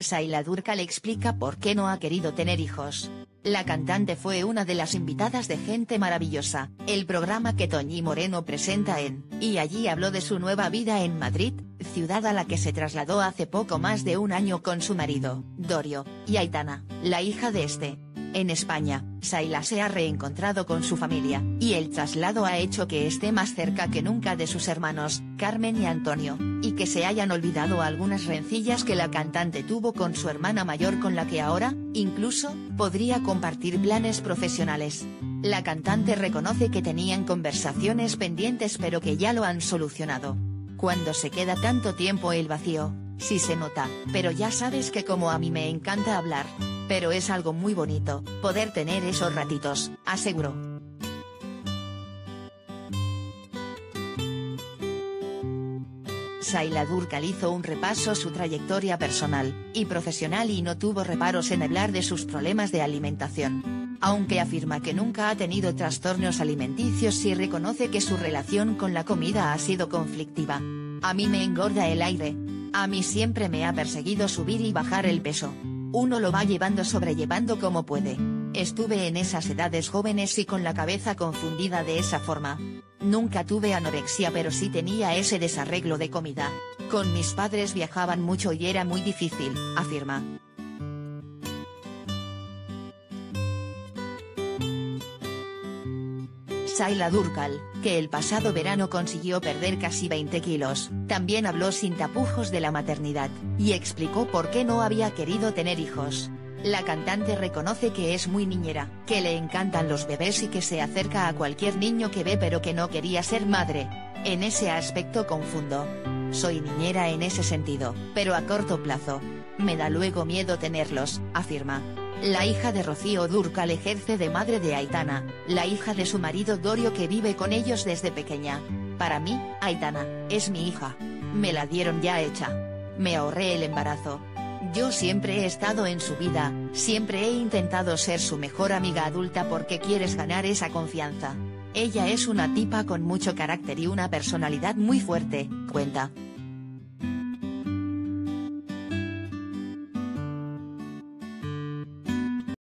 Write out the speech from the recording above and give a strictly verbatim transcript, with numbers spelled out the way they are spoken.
Saila Durcal explica por qué no ha querido tener hijos. La cantante fue una de las invitadas de Gente Maravillosa, el programa que Toñi Moreno presenta en, y allí habló de su nueva vida en Madrid, ciudad a la que se trasladó hace poco más de un año con su marido, Dorio, y Aitana, la hija de este. En España, Saila se ha reencontrado con su familia, y el traslado ha hecho que esté más cerca que nunca de sus hermanos, Carmen y Antonio, y que se hayan olvidado algunas rencillas que la cantante tuvo con su hermana mayor con la que ahora, incluso, podría compartir planes profesionales. La cantante reconoce que tenían conversaciones pendientes pero que ya lo han solucionado. Cuando se queda tanto tiempo el vacío, sí se nota, pero ya sabes que como a mí me encanta hablar. Pero es algo muy bonito, poder tener esos ratitos, aseguró. Saila Durcal hizo un repaso su trayectoria personal y profesional y no tuvo reparos en hablar de sus problemas de alimentación. Aunque afirma que nunca ha tenido trastornos alimenticios, sí reconoce que su relación con la comida ha sido conflictiva. A mí me engorda el aire. A mí siempre me ha perseguido subir y bajar el peso. Uno lo va llevando sobrellevando como puede. Estuve en esas edades jóvenes y con la cabeza confundida de esa forma. Nunca tuve anorexia pero sí tenía ese desarreglo de comida. Con mis padres viajaban mucho y era muy difícil, afirma. Saila Durcal, que el pasado verano consiguió perder casi veinte kilos, también habló sin tapujos de la maternidad, y explicó por qué no había querido tener hijos. La cantante reconoce que es muy niñera, que le encantan los bebés y que se acerca a cualquier niño que ve pero que no quería ser madre. En ese aspecto confundo. Soy niñera en ese sentido, pero a corto plazo. Me da luego miedo tenerlos, afirma. La hija de Rocío Durcal ejerce de madre de Aitana, la hija de su marido Dorio que vive con ellos desde pequeña. Para mí, Aitana, es mi hija. Me la dieron ya hecha. Me ahorré el embarazo. Yo siempre he estado en su vida, siempre he intentado ser su mejor amiga adulta porque quieres ganar esa confianza. Ella es una tipa con mucho carácter y una personalidad muy fuerte, cuenta.